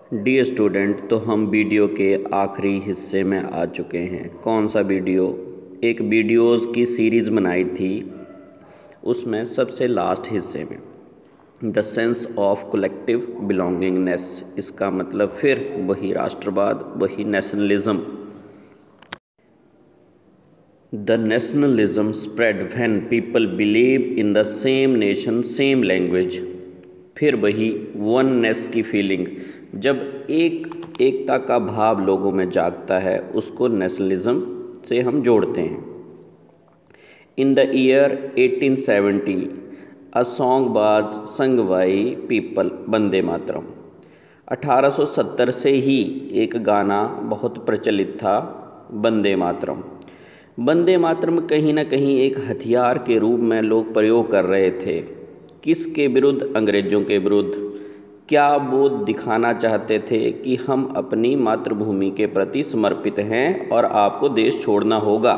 Dear student, तो हम video के आखिरी हिस्से में आ चुके हैं। कौन सा वीडियो? एक वीडियोज़ की सीरीज़ बनाई थी, उसमें सबसे लास्ट हिस्से में the sense of collective belongingness, इसका मतलब फिर वही राष्ट्रवाद, वही nationalism. The nationalism spread when people believe in the same nation, same language. फिर वही वननेस की फीलिंग, जब एकता का भाव लोगों में जागता है, उसको नेशनलिज्म से हम जोड़ते हैं। In the year 1870 a song was sung by people, Vande Mataram. 1870 से ही एक गाना बहुत प्रचलित था, वंदे मातरम। वंदे मातरम कहीं ना कहीं एक हथियार के रूप में लोग प्रयोग कर रहे थे। किसके विरुद्ध? अंग्रेज़ों के विरुद्ध। क्या वो दिखाना चाहते थे कि हम अपनी मातृभूमि के प्रति समर्पित हैं और आपको देश छोड़ना होगा?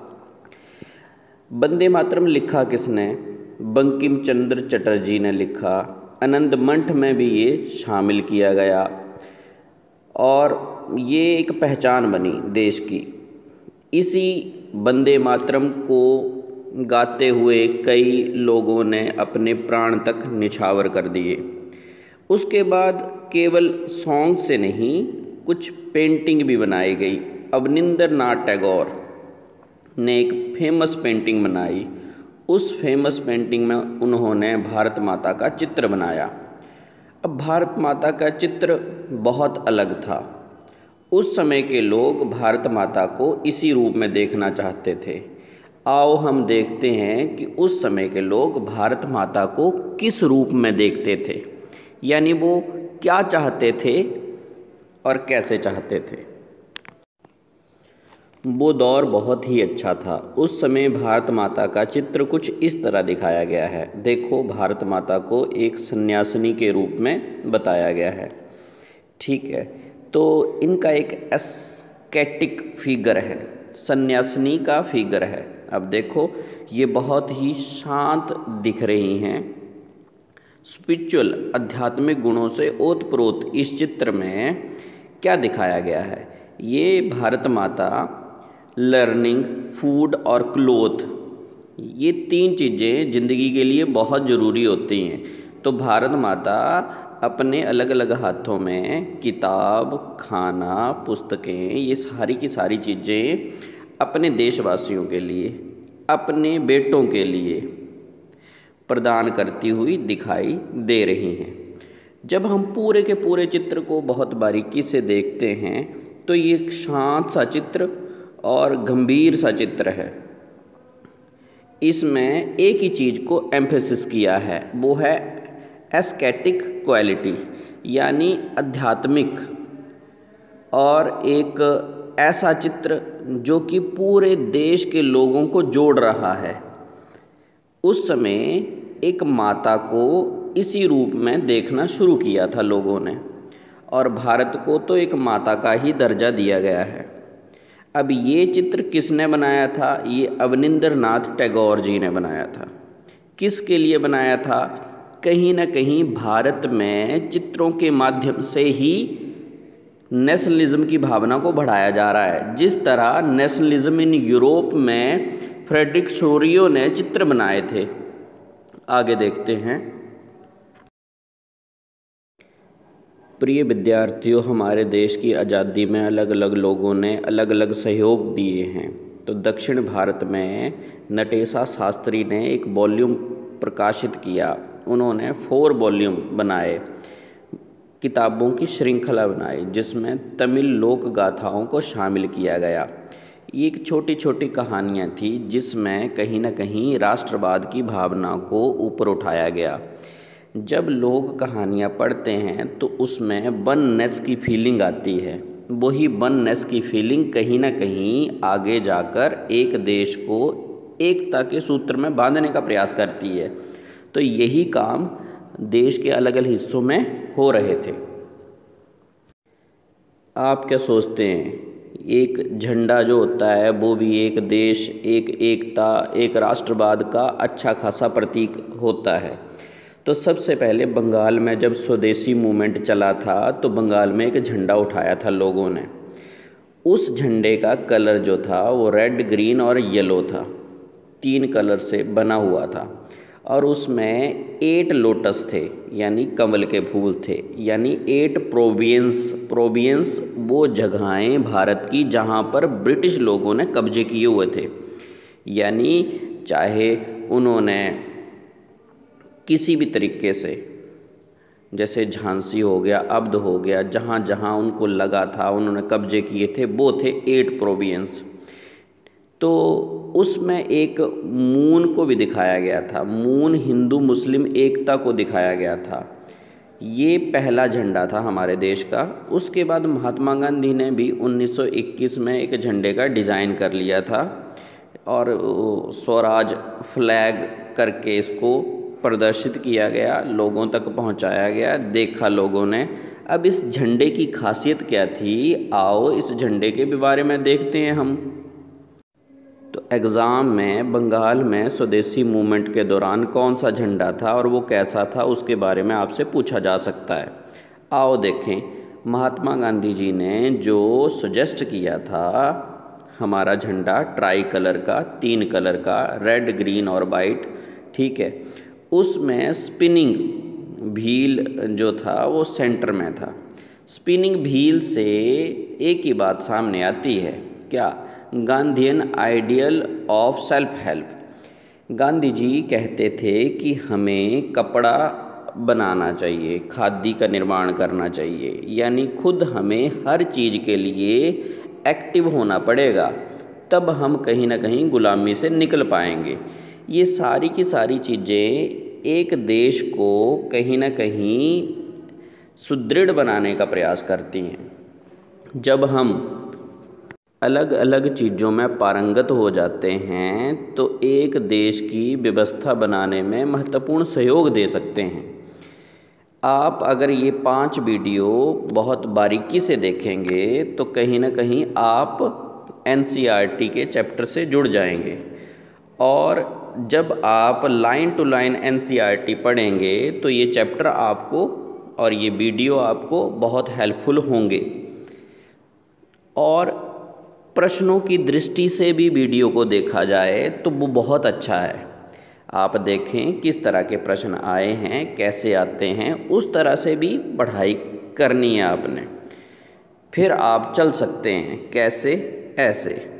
वंदे मातरम लिखा किसने? बंकिम चंद्र चटर्जी ने लिखा। आनंद मंठ में भी ये शामिल किया गया और ये एक पहचान बनी देश की। इसी वंदे मातरम को गाते हुए कई लोगों ने अपने प्राण तक निछावर कर दिए। उसके बाद केवल सॉन्ग से नहीं, कुछ पेंटिंग भी बनाई गई। अवनिंद्रनाथ टैगोर ने एक फेमस पेंटिंग बनाई। उस फेमस पेंटिंग में उन्होंने भारत माता का चित्र बनाया। अब भारत माता का चित्र बहुत अलग था। उस समय के लोग भारत माता को इसी रूप में देखना चाहते थे। आओ हम देखते हैं कि उस समय के लोग भारत माता को किस रूप में देखते थे, यानी वो क्या चाहते थे और कैसे चाहते थे। वो दौर बहुत ही अच्छा था। उस समय भारत माता का चित्र कुछ इस तरह दिखाया गया है। देखो, भारत माता को एक सन्यासिनी के रूप में बताया गया है, ठीक है। तो इनका एक एस्केटिक फिगर है, सन्यासिनी का फिगर है। अब देखो, ये बहुत ही शांत दिख रही हैं, स्पिरिचुअल आध्यात्मिक गुणों से ओतप्रोत। इस चित्र में क्या दिखाया गया है? ये भारत माता लर्निंग, फूड और क्लोथ, ये तीन चीज़ें ज़िंदगी के लिए बहुत ज़रूरी होती हैं। तो भारत माता अपने अलग अलग हाथों में किताब, खाना, पुस्तकें, ये सारी की सारी चीज़ें अपने देशवासियों के लिए, अपने बेटों के लिए प्रदान करती हुई दिखाई दे रही हैं। जब हम पूरे के पूरे चित्र को बहुत बारीकी से देखते हैं तो ये एक शांत सा चित्र और गंभीर सा चित्र है। इसमें एक ही चीज़ को एम्फेसिस किया है, वो है एस्केटिक क्वालिटी, यानी आध्यात्मिक, और एक ऐसा चित्र जो कि पूरे देश के लोगों को जोड़ रहा है। उस समय एक माता को इसी रूप में देखना शुरू किया था लोगों ने, और भारत को तो एक माता का ही दर्जा दिया गया है। अब ये चित्र किसने बनाया था? ये अवनिंद्रनाथ टैगोर जी ने बनाया था। किसके लिए बनाया था? कहीं ना कहीं भारत में चित्रों के माध्यम से ही नेशनलिज्म की भावना को बढ़ाया जा रहा है। जिस तरह नेशनलिज्म इन यूरोप में फ्रेडरिक शोरियो ने चित्र बनाए थे। आगे देखते हैं। प्रिय विद्यार्थियों, हमारे देश की आज़ादी में अलग अलग लोगों ने अलग अलग सहयोग दिए हैं। तो दक्षिण भारत में नटेशा शास्त्री ने एक वॉल्यूम प्रकाशित किया। उन्होंने 4 वॉल्यूम बनाए, किताबों की श्रृंखला बनाई, जिसमें तमिल लोक गाथाओं को शामिल किया गया। ये एक छोटी छोटी कहानियाँ थी जिसमें कहीं ना कहीं राष्ट्रवाद की भावना को ऊपर उठाया गया। जब लोग कहानियाँ पढ़ते हैं तो उसमें वननेस की फीलिंग आती है। वही वननेस की फीलिंग कहीं ना कहीं आगे जाकर एक देश को एकता के सूत्र में बांधने का प्रयास करती है। तो यही काम देश के अलग अलग हिस्सों में हो रहे थे। आप क्या सोचते हैं? एक झंडा जो होता है वो भी एक देश, एक एकता, एक राष्ट्रवाद का अच्छा खासा प्रतीक होता है। तो सबसे पहले बंगाल में जब स्वदेशी मूवमेंट चला था तो बंगाल में एक झंडा उठाया था लोगों ने। उस झंडे का कलर जो था वो रेड, ग्रीन और येलो था, 3 कलर से बना हुआ था। और उसमें 8 लोटस थे, यानी कमल के फूल थे, यानी 8 प्रोविंस वो जगहें भारत की जहाँ पर ब्रिटिश लोगों ने कब्जे किए हुए थे। यानी चाहे उन्होंने किसी भी तरीके से, जैसे झांसी हो गया, अवध हो गया, जहाँ जहाँ उनको लगा था उन्होंने कब्जे किए थे, वो थे 8 प्रोविंस। तो उसमें एक मून को भी दिखाया गया था, मून हिंदू मुस्लिम एकता को दिखाया गया था। ये पहला झंडा था हमारे देश का। उसके बाद महात्मा गांधी ने भी 1921 में एक झंडे का डिज़ाइन कर लिया था और स्वराज फ्लैग करके इसको प्रदर्शित किया गया, लोगों तक पहुंचाया गया, देखा लोगों ने। अब इस झंडे की खासियत क्या थी, आओ इस झंडे के बारे में देखते हैं हम। तो एग्ज़ाम में बंगाल में स्वदेशी मूवमेंट के दौरान कौन सा झंडा था और वो कैसा था, उसके बारे में आपसे पूछा जा सकता है। आओ देखें, महात्मा गांधी जी ने जो सजेस्ट किया था हमारा झंडा ट्राई कलर का, 3 कलर का, रेड, ग्रीन और वाइट, ठीक है। उसमें स्पिनिंग व्हील जो था वो सेंटर में था। स्पिनिंग व्हील से एक ही बात सामने आती है, क्या? Gandhian ideal of self help. Gandhi ji कहते थे कि हमें कपड़ा बनाना चाहिए, खादी का निर्माण करना चाहिए, यानी खुद हमें हर चीज़ के लिए एक्टिव होना पड़ेगा, तब हम कहीं ना कहीं गुलामी से निकल पाएंगे। ये सारी की सारी चीज़ें एक देश को कहीं ना कहीं सुदृढ़ बनाने का प्रयास करती हैं। जब हम अलग अलग चीज़ों में पारंगत हो जाते हैं तो एक देश की व्यवस्था बनाने में महत्वपूर्ण सहयोग दे सकते हैं। आप अगर ये 5 वीडियो बहुत बारीकी से देखेंगे तो कहीं ना कहीं आप NCERT के चैप्टर से जुड़ जाएंगे, और जब आप लाइन टू लाइन NCERT पढ़ेंगे तो ये चैप्टर आपको और ये वीडियो आपको बहुत हेल्पफुल होंगे। और प्रश्नों की दृष्टि से भी वीडियो को देखा जाए तो वो बहुत अच्छा है। आप देखें किस तरह के प्रश्न आए हैं, कैसे आते हैं, उस तरह से भी पढ़ाई करनी है आपने, फिर आप चल सकते हैं। कैसे? ऐसे।